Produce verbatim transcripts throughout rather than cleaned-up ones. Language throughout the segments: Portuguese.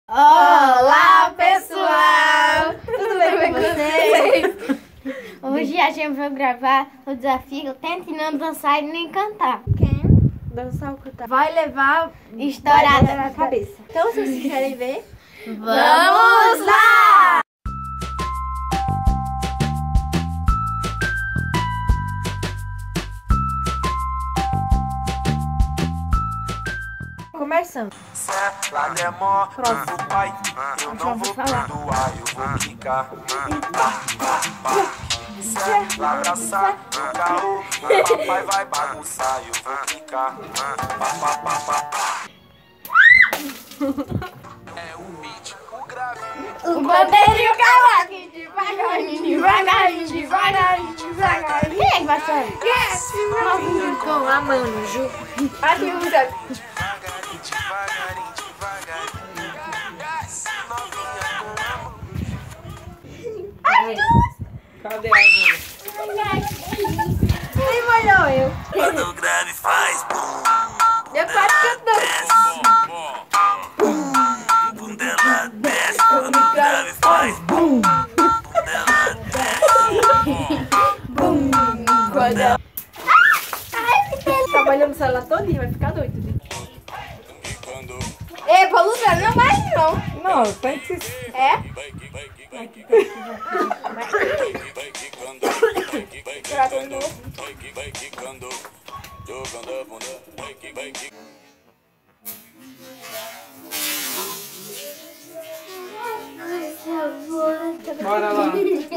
Olá, pessoal! Tudo bem com vocês? Hoje a gente vai gravar o desafio Tente não dançar e nem cantar. Quem dançar ou cantar vai levar estourada na cabeça. Então, se vocês querem ver, vamos lá! Começando. Lá é mó, do pai, eu não vou perdoar, eu vou ficar. Se ela abraçar o carro, papai vai bagunçar, eu vou ficar. É o beat, o grave, O bandeirinho cavaquinho, devagarinho, devagarinho, devagarinho, devagarinho. Quem é que vai sair? Novinho com a mão no ju. Aqui o Zé. devagarinho, devagarinho, devagarinho. Novinha com a mão. Cadê a mão? Nem molhou eu. Quando o grave faz bum, Eu quase cantando. bunda ela desce. Quando o grave faz bum, bunda ela desce. Quando ela... Trabalhando no celular todinho, vai ficar doido. Ei, pra lutar não vai não. Não, tem que... É? Bora lá.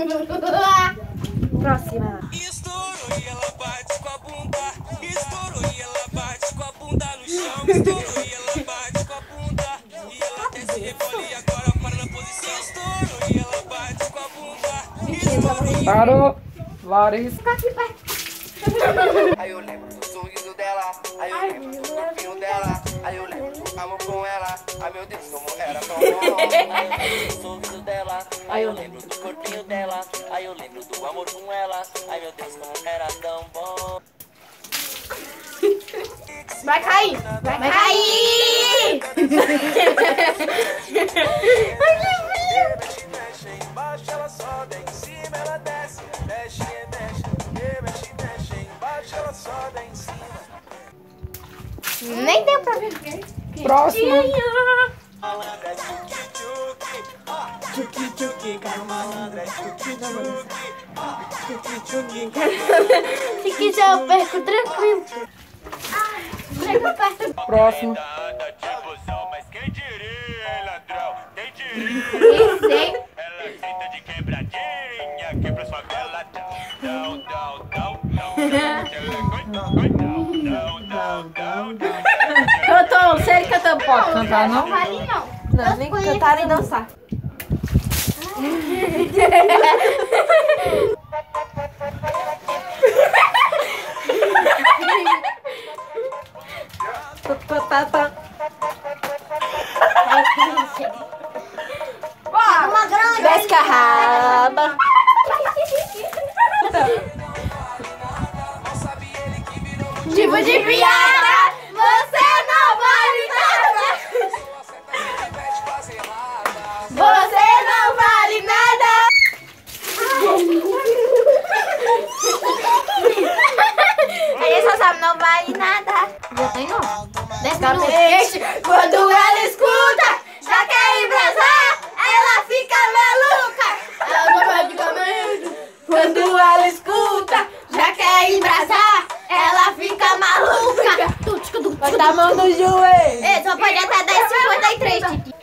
Próxima. Estourou e ela bate com a bunda. Estourou e ela bate com a bunda no chão. Estourou e ela bate com a bunda. E ela desce, rebole e agora para na posição. Estourou e ela bate com a bunda. Estourou e Parou. Larissa. Aí eu lembro do sorriso dela, aí eu lembro do corpinho dela, aí eu lembro do amor com ela. Ai meu Deus, como era tão bom. Aí eu lembro do sorriso dela, aí eu lembro do corpinho dela, aí eu lembro do amor com ela. Ai meu Deus, como era tão bom. Vai cair, vai, vai cair! Mexe, mexe, embaixo ela sobe, em cima ela desce. Mexe, mexe, mexe, mexe, embaixo ela sobe, em cima. Nem deu pra ver. Próximo. Malandra, tchuki, tchuki, tchuki, tchuki, cara, malandra, tchuki, tchuki, tchuki, tchuki. Se quiser eu perco tranquilo. Chega perto. Próximo. Mas quem diria, ladrão? Quem diria? Sei. Ela grita de quebradinha, quebra sua goela. Não, não, não, não, não, não, não, não. Cantou, se ele cantou, pode cantar, não? Não vale não. Não, nem cantar nem dançar. Uma grande. Descarraba. Tipo de piada, você não vale nada. Você não vale nada. Ele só sabe não vale nada. Já tem não. Desce quando ela escuta, já quer embrasar, ela fica maluca. Automaticamente. Quando ela escuta, já quer embrasar, ela fica maluca. Bota a mão no joelho. Ei, só pode até dez e cinquenta e três, Titi.